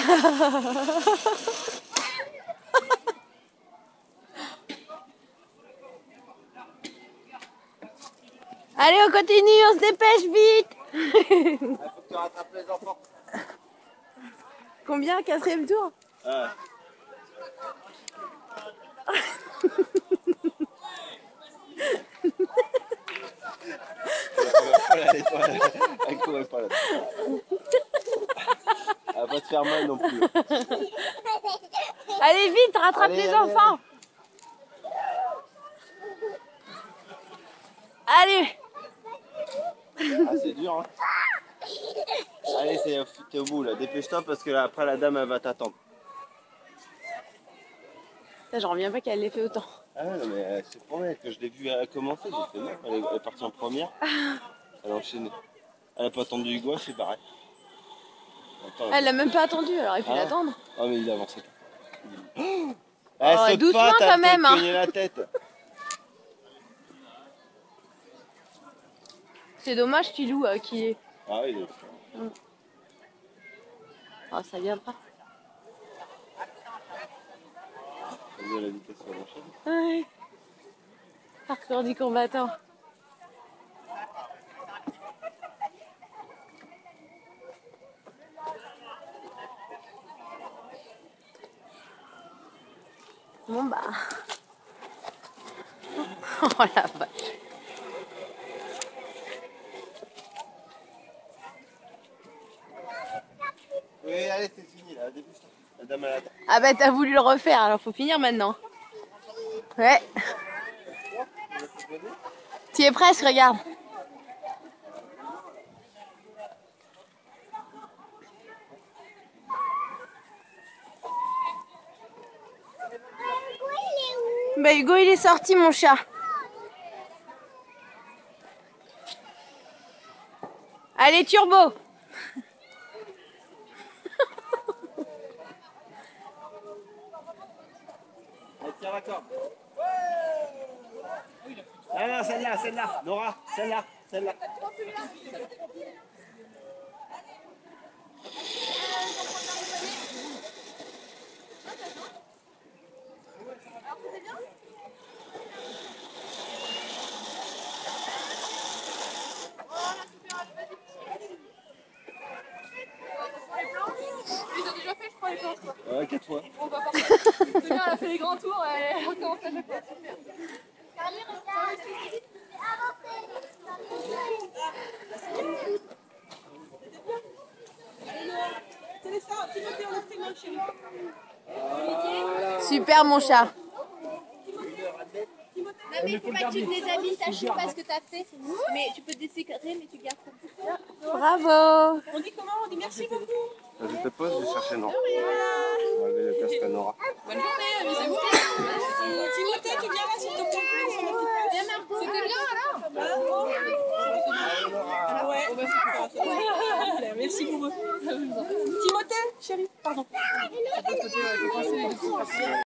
Allez, on continue, on se dépêche vite. Faut que tu rattrapes les enfants. Combien? 4e tour? Elle courait pas là. Elle va pas te faire mal non plus. Allez vite, rattrape Allez, les allez, enfants. Allez. Ah, c'est dur, hein. Allez, t'es au bout là. Dépêche-toi parce que après la dame elle va t'attendre. Je reviens pas qu'elle l'ait fait autant. Ah non mais c'est pour elle que je l'ai vu commencer, j'ai fait non, elle est partie en première. Elle a enchaîné. Elle a pas attendu Hugo, c'est pareil. Attends, Elle l'a même pas attendu, alors il faut l'attendre. Ah mais il avançait pas. Oh, doucement pas, quand même. Hein. La tête. C'est dommage, Pilou, qui est. Ah oui, il est... Oh, ça viendra. T'as vu la vitesse sur la chaîne? Ouais. Parcours du combattant. Bon bah. Oh la vache. Oui, allez, c'est fini là, dépêche-toi. La dame elle attend. Ah bah t'as voulu le refaire, alors faut finir maintenant. Ouais. Tu y es presque, regarde. Bah Hugo il est sorti mon chat. Allez turbo. Allez, tiens la corde. Ah non, celle-là, Nora, celle-là. Ils ont déjà fait, je crois, les plantes, quoi. Ouais, 4 fois. On va partir. C'est bien, elle a fait les grands tours, elle recommence à chaque fois. Super. Super mon chat. Non mais il faut pas que tu te déshabilles ta chou parce que t'as fait. Mais tu peux te désécrer mais tu gardes ça. Bravo. On dit comment? On dit merci beaucoup. Je te pose, je vais chercher Nora. On va aller la casque à Nora. Bonne journée, amusez-vous. Timothée, tu viens là s'il te plaît sur la petite place. C'était bien alors? Ouais, on va faire. Merci beaucoup. Timothée, chérie, pardon.